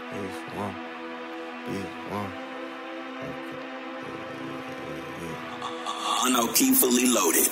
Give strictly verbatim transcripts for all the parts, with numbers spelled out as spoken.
H one, B one. Onokey fully loaded.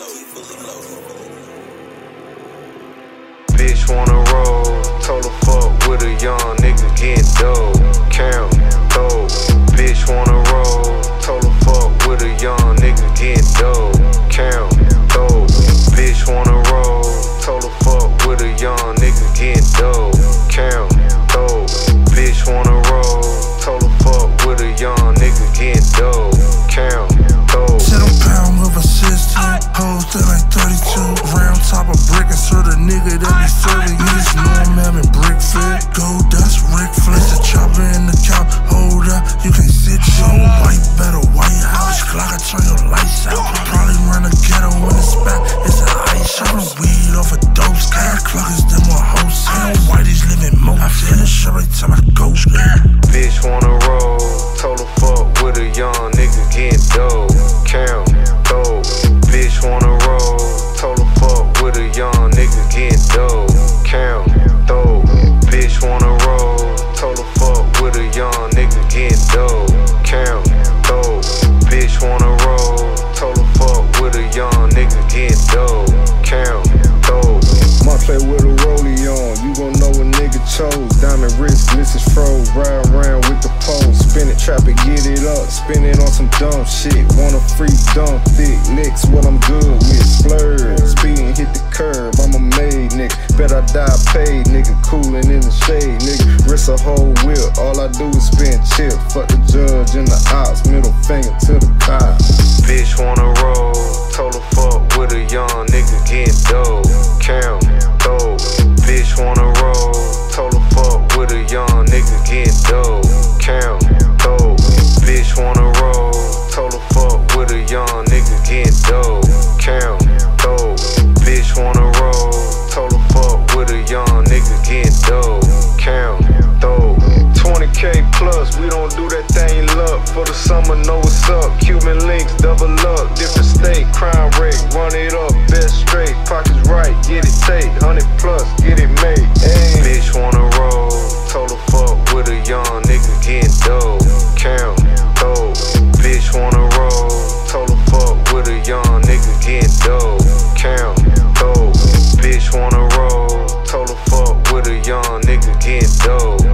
Bitch wanna roll, told her fuck with a young nigga getting dope. Count, dope. Bitch wanna roll, told her fuck with a young nigga getting dope. Count, dope. Bitch wanna roll, told her fuck with a young nigga getting dope. Count, dope. Bitch wanna roll, told her fuck with a young nigga getting dope. Count, dope. Set a pound with a system, hoes that like thirty-two. Round top of brick and serve a nigga that be serving. Niggas know I'm having brick fit. Gold dust, Rick Flex, a chopper in the couch. Hold up, you can sit so white, better white house. Glock, I turn your lights out. Probably run a ghetto in the spot. It's an ice shop. Weed off a dope sky. Cluckers, them more hoes. I know whiteys living most. I finish every time I go. Bitch wanna roll, told her fuck with a young nigga getting dope. Count, dope. Bitch wanna roll, told her fuck with a young nigga getting dope. Count, dope. Bitch wanna roll, told her fuck with a young nigga getting dope. Count, dope. Bitch wanna roll, told her fuck with a young nigga getting dope. Count, dope. Might play with a rollie on, you gon' know a nigga chose. Diamond wrist, Missus Froze, ride around with the pole. Spin it, trap it, get it up, spin it on some dumb shit. Want a free dump, thick licks, what I'm good with. Splurge, speeding, hit the curb, I'm a made nigga. Bet I die paid, nigga, coolin' in the shade, nigga. Wrist a whole whip, all I do is spin chips. Fuck the judge and the ops, middle finger to the cops. Bitch wanna roll, told her fuck with a young nigga getting dope. Count, dope. Bitch wanna roll, told her fuck with a young nigga getting dope. Count, dope. Bitch wanna roll, told her fuck with a young nigga getting dope. Count, dope. Bitch wanna roll, told her fuck with a young nigga getting dope. Count, dope. twenty K plus, we don't do that thing luck. For the summer, know what's up. Cuban links, double up. Different state, crime rate, run it up. Best straight, pockets right, get it take. Hundred plus, get it made. Ay. Bitch wanna roll, told her fuck with a young nigga getting dope. Count, dope. Bitch wanna roll, told her fuck with a young nigga getting dope. Count, dope. Bitch wanna roll, told her fuck with a young nigga getting dope.